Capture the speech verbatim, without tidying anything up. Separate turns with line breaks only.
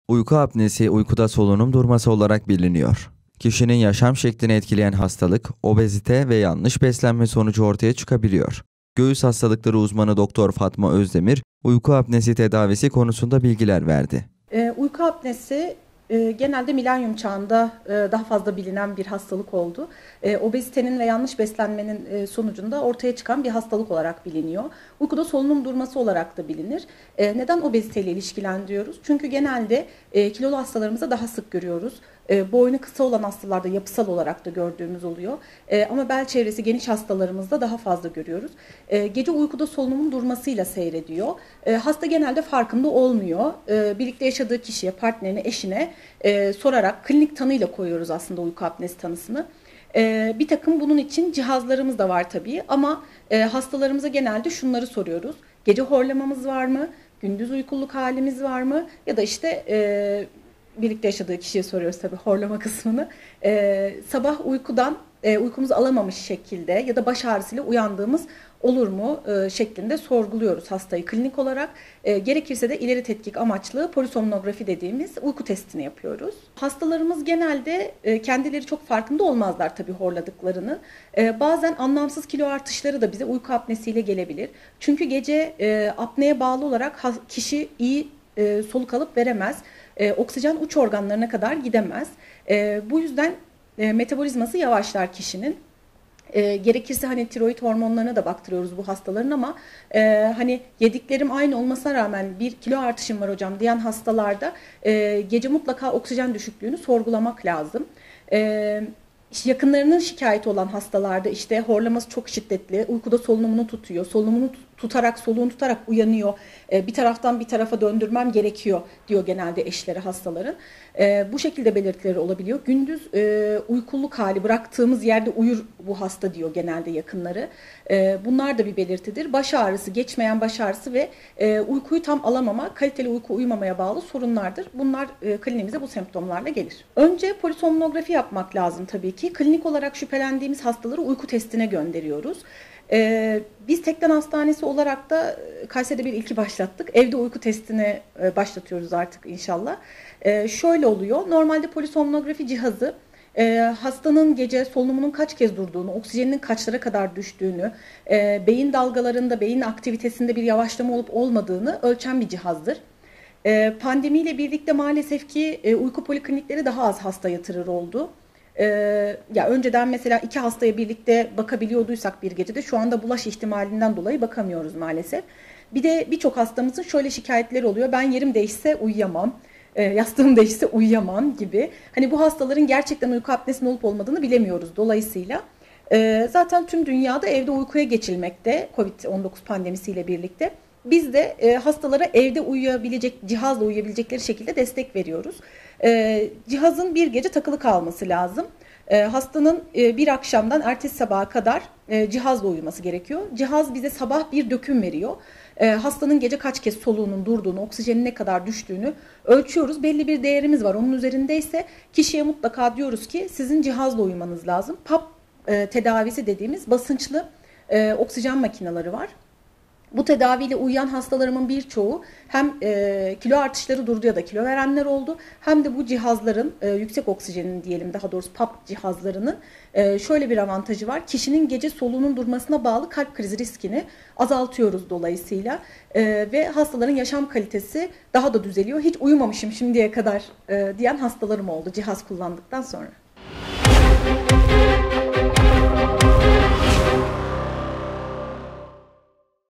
Uyku apnesi uykuda solunum durması olarak biliniyor. Kişinin yaşam şeklini etkileyen hastalık, obezite ve yanlış beslenme sonucu ortaya çıkabiliyor. Göğüs hastalıkları uzmanı Doktor Fatma Özdemir, uyku apnesi tedavisi konusunda bilgiler verdi.
E, uyku apnesi e, genelde milenyum çağında e, daha fazla bilinen bir hastalık oldu. E, obezitenin ve yanlış beslenmenin e, sonucunda ortaya çıkan bir hastalık olarak biliniyor. Uykuda solunum durması olarak da bilinir. E, neden obeziteyle ilişkilendiriyoruz? Çünkü genelde e, kilolu hastalarımızda daha sık görüyoruz. E, boynu kısa olan hastalarda yapısal olarak da gördüğümüz oluyor. E, ama bel çevresi geniş hastalarımızda daha fazla görüyoruz. E, gece uykuda solunumun durmasıyla seyrediyor. E, hasta genelde farkında olmuyor. E, birlikte yaşadığı kişiye, partnerine, eşine e, sorarak klinik tanıyla koyuyoruz aslında uyku apnesi tanısını. E, bir takım bunun için cihazlarımız da var tabii ama e, hastalarımıza genelde şunları soruyoruz. Gece horlamamız var mı? Gündüz uykuluk halimiz var mı? Ya da işte... E, birlikte yaşadığı kişiye soruyoruz tabii horlama kısmını. Ee, sabah uykudan e, uykumuzu alamamış şekilde ya da baş ağrısıyla uyandığımız olur mu e, şeklinde sorguluyoruz hastayı klinik olarak. E, gerekirse de ileri tetkik amaçlı polisomnografi dediğimiz uyku testini yapıyoruz. Hastalarımız genelde e, kendileri çok farkında olmazlar tabii horladıklarını. E, bazen anlamsız kilo artışları da bize uyku apnesiyle gelebilir. Çünkü gece e, apneye bağlı olarak kişi iyi e, soluk alıp veremez. E, oksijen uç organlarına kadar gidemez. E, bu yüzden e, metabolizması yavaşlar kişinin. E, gerekirse hani tiroid hormonlarına da baktırıyoruz bu hastaların ama e, hani yediklerim aynı olmasına rağmen bir kilo artışım var hocam diyen hastalarda e, gece mutlaka oksijen düşüklüğünü sorgulamak lazım. E, yakınlarının şikayeti olan hastalarda işte horlaması çok şiddetli, uykuda solunumunu tutuyor, solunumunu tutarak, soluğunu tutarak uyanıyor, bir taraftan bir tarafa döndürmem gerekiyor diyor genelde eşleri hastaların. Bu şekilde belirtileri olabiliyor. Gündüz uykuluk hali, bıraktığımız yerde uyur bu hasta diyor genelde yakınları. Bunlar da bir belirtidir. Baş ağrısı, geçmeyen baş ağrısı ve uykuyu tam alamama, kaliteli uyku uyumamaya bağlı sorunlardır. Bunlar kliniğimize bu semptomlarla gelir. Önce polisomnografi yapmak lazım tabii ki. Klinik olarak şüphelendiğimiz hastaları uyku testine gönderiyoruz. Ee, biz Tekden Hastanesi olarak da Kayseri'de bir ilki başlattık. Evde uyku testini e, başlatıyoruz artık inşallah. Ee, şöyle oluyor. Normalde polisomnografi cihazı e, hastanın gece solunumunun kaç kez durduğunu, oksijeninin kaçlara kadar düştüğünü, e, beyin dalgalarında, beyin aktivitesinde bir yavaşlama olup olmadığını ölçen bir cihazdır. E, pandemiyle birlikte maalesef ki e, uyku poliklinikleri daha az hasta yatırır oldu. Ee, ya önceden mesela iki hastaya birlikte bakabiliyorduysak bir gecede şu anda bulaş ihtimalinden dolayı bakamıyoruz maalesef. Bir de birçok hastamızın şöyle şikayetleri oluyor. Ben yerim değişse uyuyamam, e, yastığım değişse uyuyamam gibi. Hani bu hastaların gerçekten uyku apnesinin olup olmadığını bilemiyoruz dolayısıyla. E, zaten tüm dünyada evde uykuya geçilmekte kovid on dokuz pandemisiyle birlikte. Biz de e, hastalara evde uyuyabilecek, cihazla uyuyabilecekleri şekilde destek veriyoruz. E, cihazın bir gece takılı kalması lazım. E, hastanın e, bir akşamdan ertesi sabaha kadar e, cihazla uyuması gerekiyor. Cihaz bize sabah bir döküm veriyor. E, hastanın gece kaç kez soluğunun durduğunu, oksijenin ne kadar düştüğünü ölçüyoruz. Belli bir değerimiz var. Onun üzerindeyse kişiye mutlaka diyoruz ki sizin cihazla uyumanız lazım. P A P e, tedavisi dediğimiz basınçlı e, oksijen makineleri var. Bu tedaviyle uyuyan hastalarımın birçoğu hem e, kilo artışları durdu ya da kilo verenler oldu. Hem de bu cihazların e, yüksek oksijenin diyelim daha doğrusu P A P cihazlarının e, şöyle bir avantajı var. Kişinin gece soluğunun durmasına bağlı kalp krizi riskini azaltıyoruz dolayısıyla. E, ve hastaların yaşam kalitesi daha da düzeliyor. Hiç uyumamışım şimdiye kadar e, diyen hastalarım oldu cihaz kullandıktan sonra.